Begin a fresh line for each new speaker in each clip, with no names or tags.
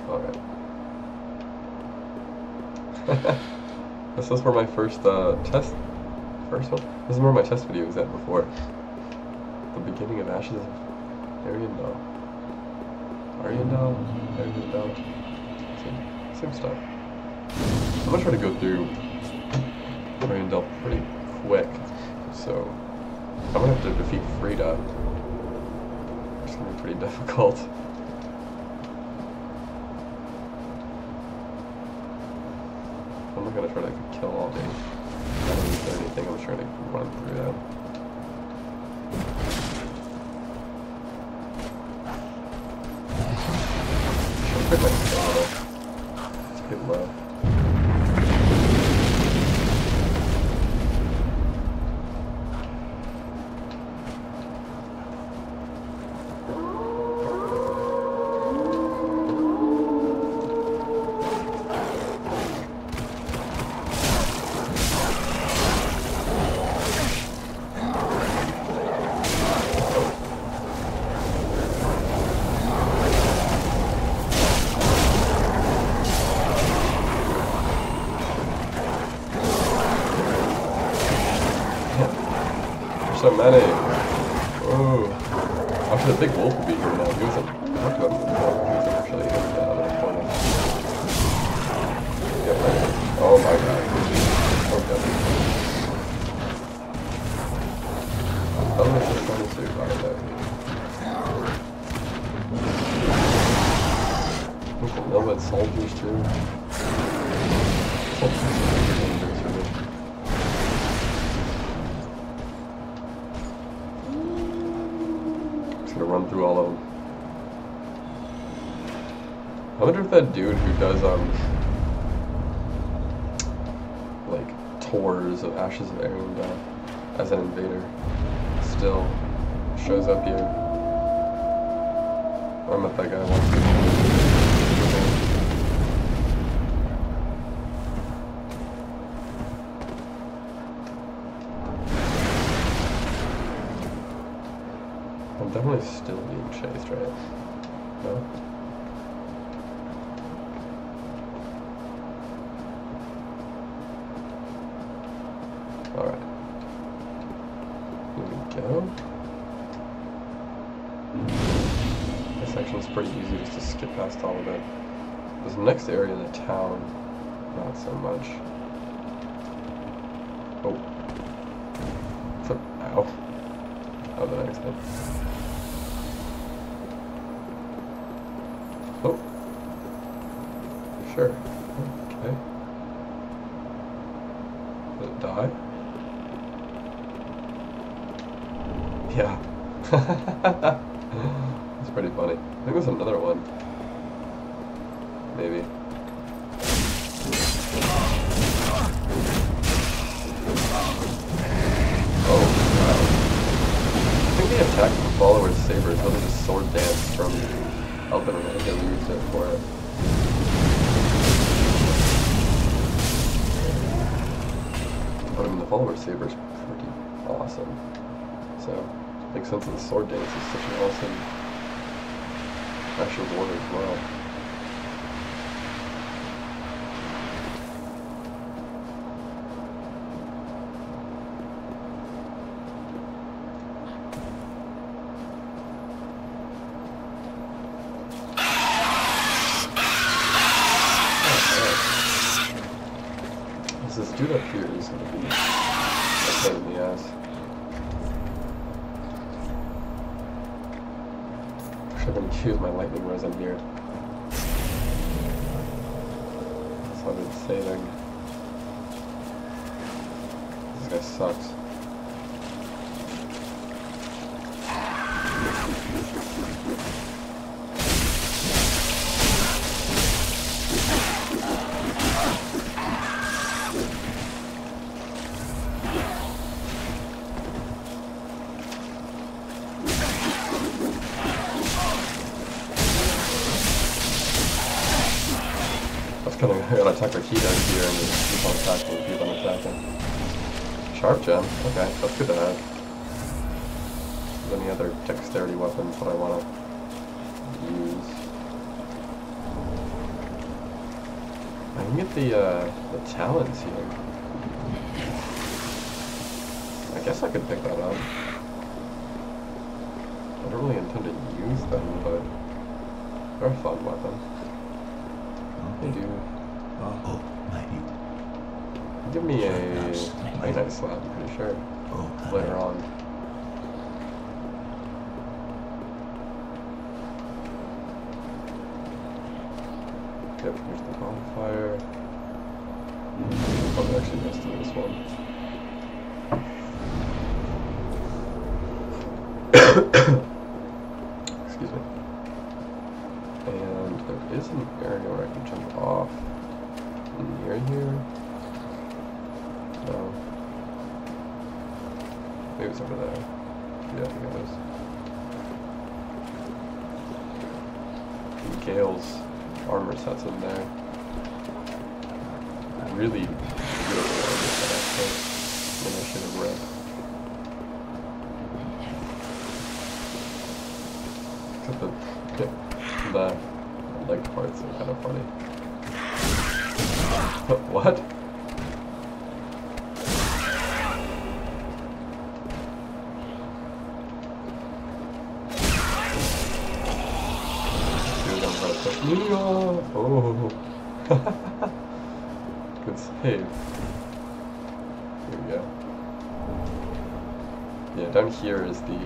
Alright. This is where my first test. First one? This is where my test video was at before. The beginning of Ashes of Ariandel. Ariandel? Ariandel? Same stuff. I'm gonna try to go through Ariandel pretty quick. So, I'm gonna have to defeat Frida. It's gonna be pretty difficult. I'm not gonna try to kill all the enemies or anything. I'm just trying to run through that. Should pick my stamina. It's pretty low. So many. Oh. Actually, the big wolf will be here now. He wasn't. I talked about him before. He wasn't actually in the other corner. Yep, right. Oh my god. Oh god. Oh, this is going to right there. Look at Nomad soldiers too. Gonna run through all of them. I wonder if that dude who does like tours of Ashes of Ariandel as an invader still shows up here. I met that guy once. I'm definitely still being chased, right? No? Alright. Here we go. This section's pretty easy just to skip past all of it. This next area in the town, not so much. Oh. Ow. Oh, the next thing. Oh. Sure. Okay. Did it die? Yeah. That's pretty funny. I think there's another one. Maybe. Oh, wow. I think the attack from Follower's Saber is really just sword dance from Elven Ring. They used it for it. But I mean, the Follower's Saber is pretty awesome. So, it makes sense that the sword dance is such an awesome actual ward as well. This dude up here is going to be a pain in the ass. I should have been use my lightning rose in here. That's what I've been saving. This guy sucks. I gotta attack our key down here and just keep on attacking, keep on attacking. Sharp gem, okay, that's good to have. Any other dexterity weapons that I wanna use? I can get the talents here. I guess I could pick that up. I don't really intend to use them, but they're a fun weapon. They do.
Oh, maybe.
Give me a night slap, I'm pretty sure. Later on. Yep, here's the bonfire. Oh, actually, let's do this one. Excuse me. And there is an area where I can jump off near here. No. Maybe it's over there. Yeah, I think it is. Gale's armor sets in there. Really beautiful armor set, actually. Maybe I should have read. Except the leg parts are kind of funny. What? Oh. Good save. Here we go. Yeah, down here is the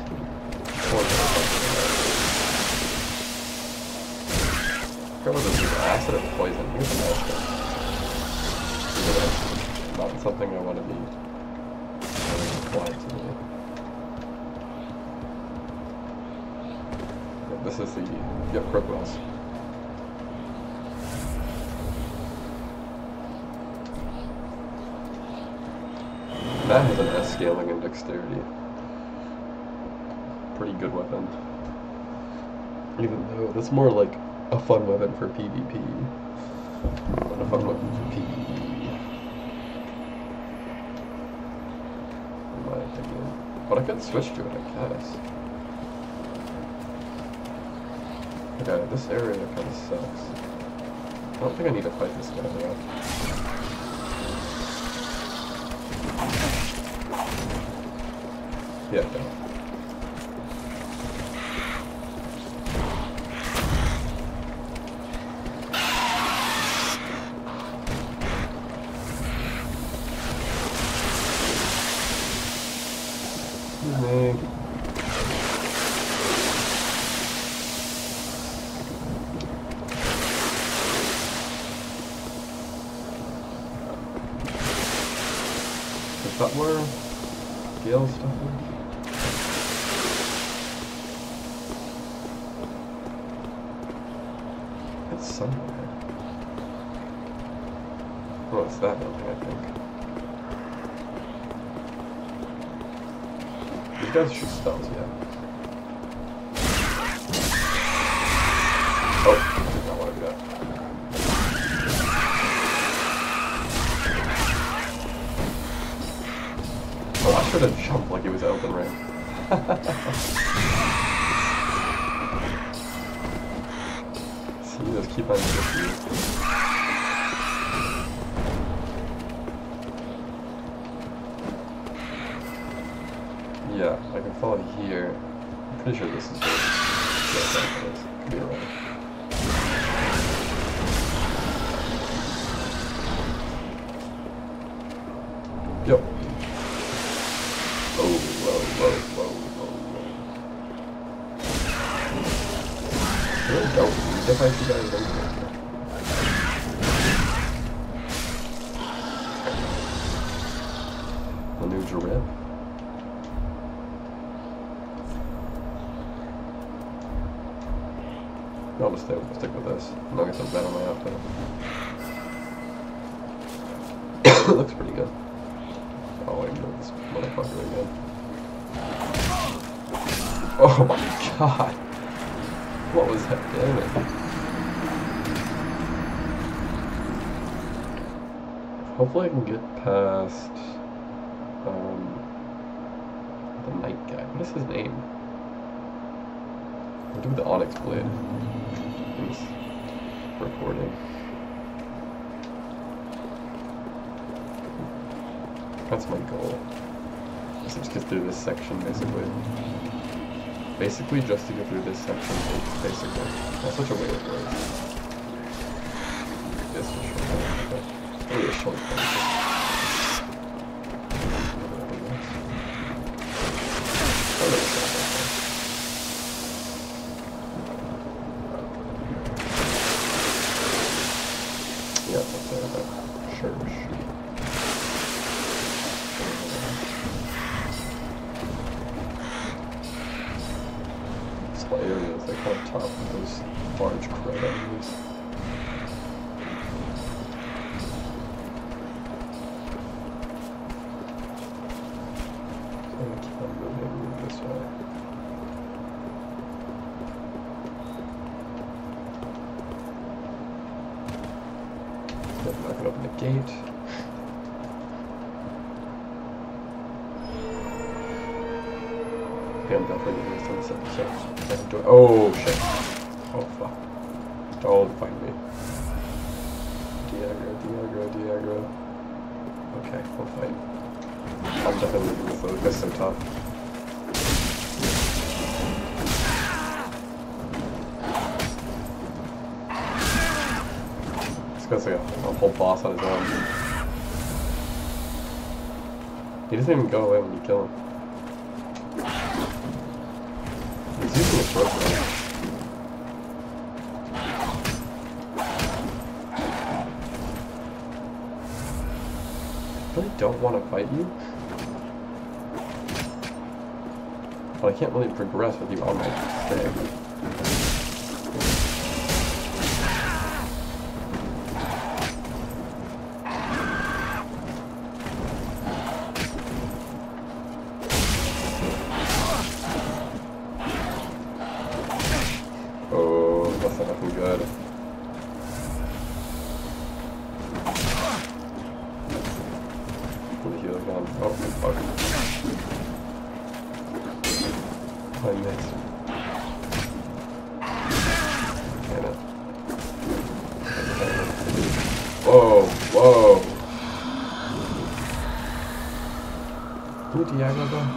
Regardless if it's acid or poison, here's an acid. Not something I want to be having applied to me. Yep, this is the crocodiles. That has an S scaling and dexterity. Pretty good weapon. Even though that's more like a fun weapon for PvP than a fun weapon for PvE. In my opinion. But I could switch to it, I guess. Okay, this area kind of sucks. I don't think I need to fight this guy though. Yeah, no. Excuse me. Is that where Gale's stuff is? It's somewhere. Oh, it's that building, I think. These guys shoot spells, yeah. Oh, I did not want to do that. Oh, I should have jumped like it was open ramp. See, just keep on hitting you. Yeah, I can follow here. I'm pretty sure this is where it is. Could be around. Yep. Oh, whoa. Really don't need to fight you guys anymore. The new Drip. I'll just stick with this. I'm not gonna put that on my outfit. It looks pretty good. Oh, I know this motherfucker again. Oh my god! What was that damage? Hopefully I can get past the night guy. What is his name? I'll do the Onyx Blade. He's recording. That's my goal. Just to get through this section, basically. Basically, just to get through this section, basically. That's such a way of words. This for sure. It's really a short thing. Yeah, that's there, that church. This whole area is like on top of those large crab enemies. I'm gonna keep on moving this way. I'm not gonna open the gate. Okay, I'm definitely gonna miss on this episode. Oh shit. Oh fuck. Don't find me. Diagro. Okay, we'll fight. I'm definitely losing this though, that's so tough. This guy's like a whole boss on his own. He doesn't even go away when you kill him. He's using a short gun. I really don't want to fight you. But I can't really progress with you on my thing. Oh, that's not looking good. Put the heal again. Oh, fuck. I missed. Damn it. Whoa. Ooh, Diagro though.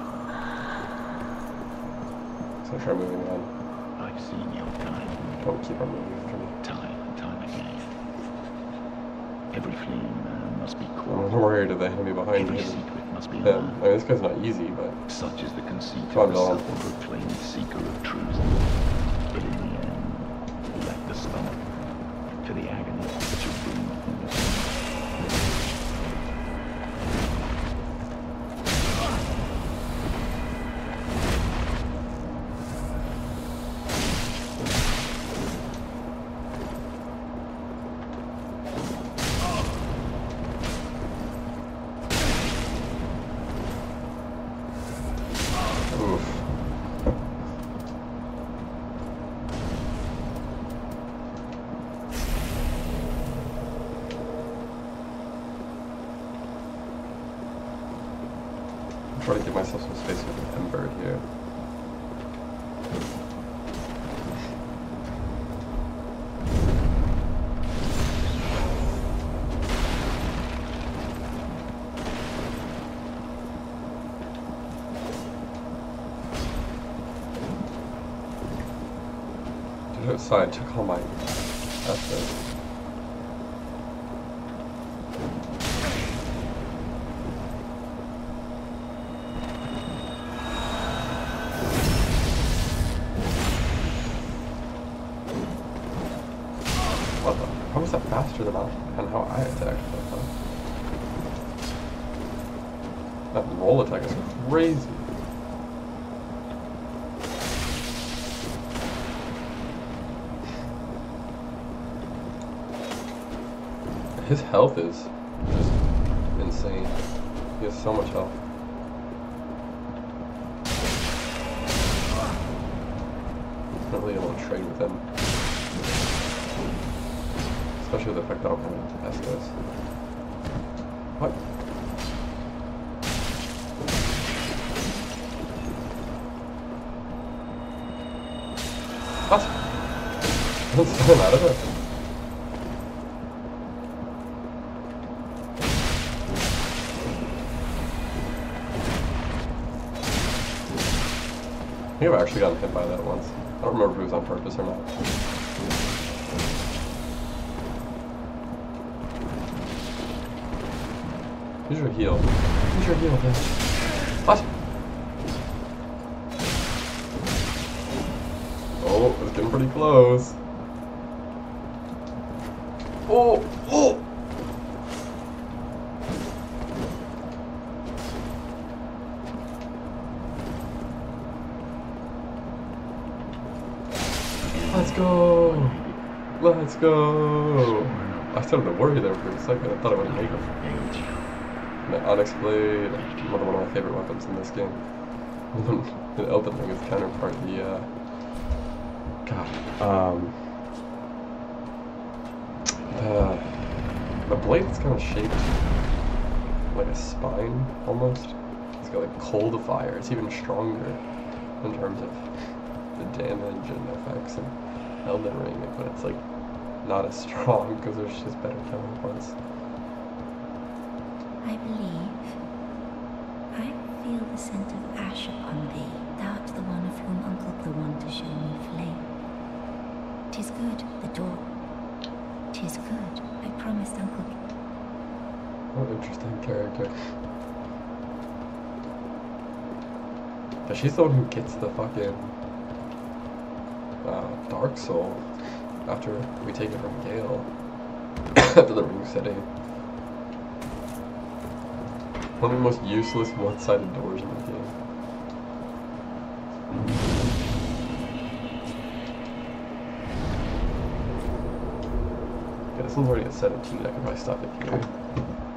So try moving on.
I've seen your kind.
Don't keep on moving after me.
Time and time again. Every fleeing man must be
I'm
caught.
worried of the enemy behind
Every
me.
secret must be
Yeah,
learned.
I mean, this guy's not easy, but
Such is the conceit
Come
of the
on,
self-proclaimed seeker of truth. But in the end, left the stomach to the agony to bring in the stomach.
oof. I'm trying to give myself some space with an Ember here. Dude, outside took all my effort. What the? How was that faster than how I attacked? That roll attack is crazy. His health is just insane. He has so much health. I don't really want to trade with him. Especially with the fact that I don't have any Estos. What? What? What's the matter with it? think I've actually gotten hit by that once. I don't remember if it was on purpose or not. Use your heal. Use your heal, bitch. What? Oh, it's getting pretty close. Oh! Oh! Let's go! Let's go! I started to worry there for a second. I thought I wouldn't make him. The Onyx Blade, another one of my favorite weapons in this game. The Elden Ring is counterpart, the, the blade is kind of shaped like a spine, almost. It's got like cold fire. It's even stronger in terms of the damage and effects in Elden Ring, but it's like not as strong because there's just better counterparts.
I believe I feel the scent of ash upon thee. Thou art the one of whom Uncle the one to show me flame. 'Tis good, the door. 'Tis good, I promised Uncle.
What an interesting character. But she's the one who gets the fucking Dark Soul after we take it from Gale after the Ring City. One of the most useless one-sided doors in the game. Okay, this one's already at 17. I can probably stop it here.